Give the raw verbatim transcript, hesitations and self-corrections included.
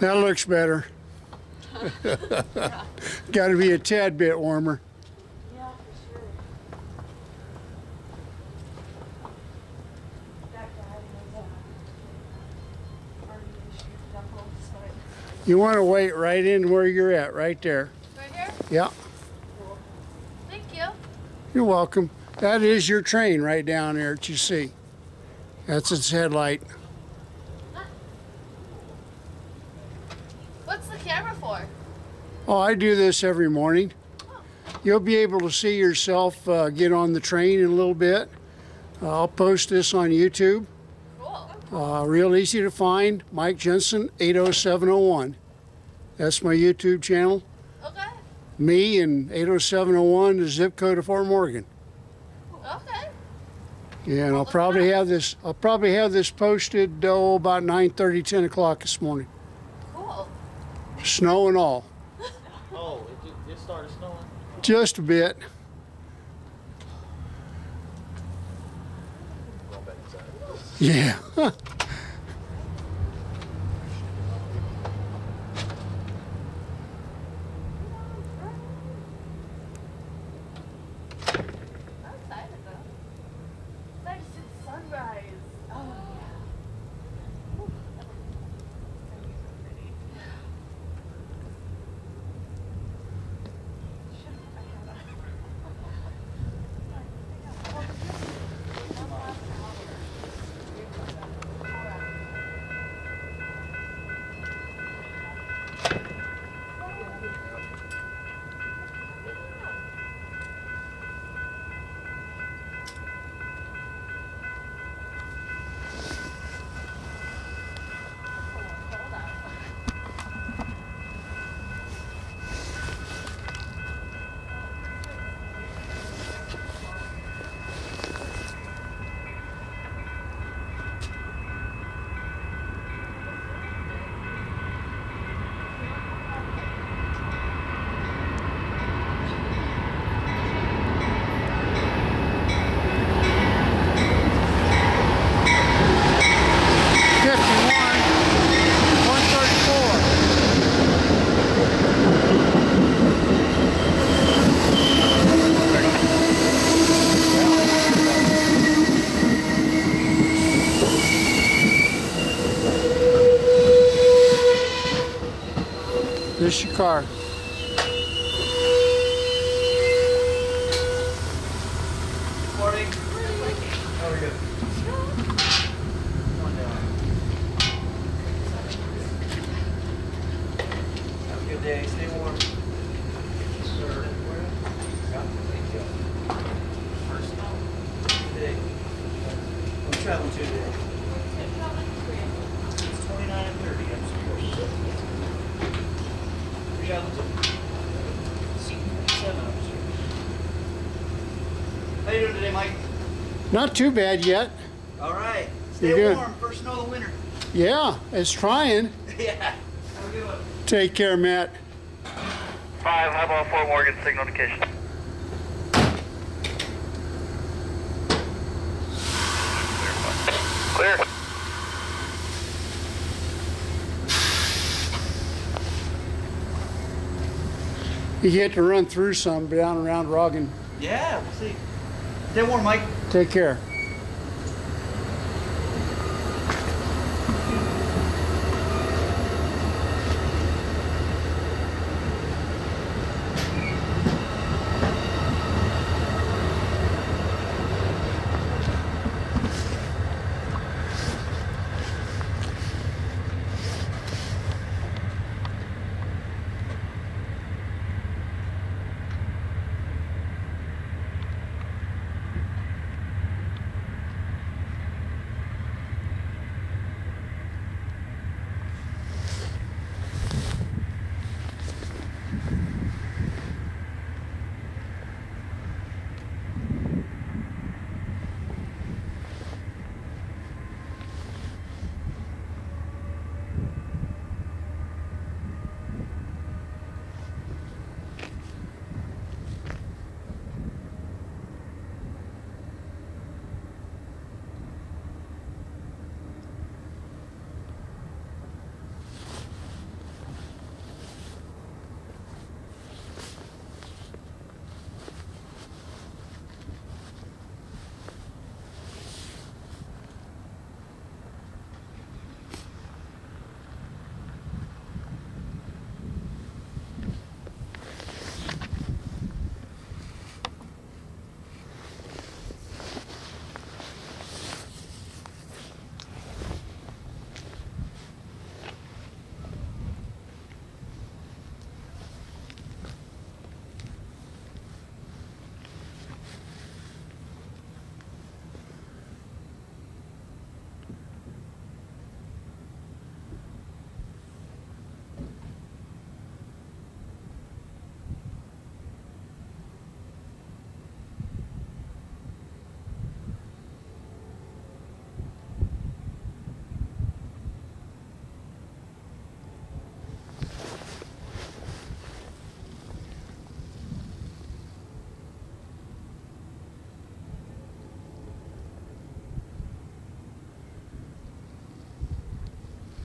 That looks better. Yeah. Got to be a tad bit warmer. Yeah, for sure. That guy was uh, already issued double, so it... You want to wait right in where you're at, right there. Right here? Yeah. Cool. Thank you. You're welcome. That is your train right down there that you see. That's its headlight. What's the camera for? Oh, I do this every morning. Oh. You'll be able to see yourself uh, get on the train in a little bit. Uh, I'll post this on YouTube. Cool. Uh, real easy to find. Mike Jensen, eight oh seven oh one. That's my YouTube channel. Okay. Me and eight oh seven oh one, the zip code of Fort Morgan. Okay. Yeah, and I'll probably have this. I'll probably have this posted oh, about nine thirty, ten o'clock this morning. Cool. Snow and all. Oh, it just, it started snowing? Just a bit. Going back inside. Yeah. I'm excited though. Excited to see the sunrise. Oh yeah. Ooh, that looks- it's gonna be so pretty. Shit, I had a- Well, this one last hour. This your car. Morning. How are you? Come on down. Have a good day. Stay warm. Sir. Yeah, thank you. First today. I'm traveling to today. It's twenty-nine and thirty. I'm supposed traveling to seat twenty-seven. I'm sure. How you doing today, Mike? Not too bad yet. All right. Stay You're good. warm. First snow of the winter. Yeah, it's trying. Yeah. Have a good one. Take care, Matt. Five, highball Fort Morgan, signal indication. Clear. You get to run through some down around Roggen. Yeah, we'll see. Stay warm, Mike. Take care.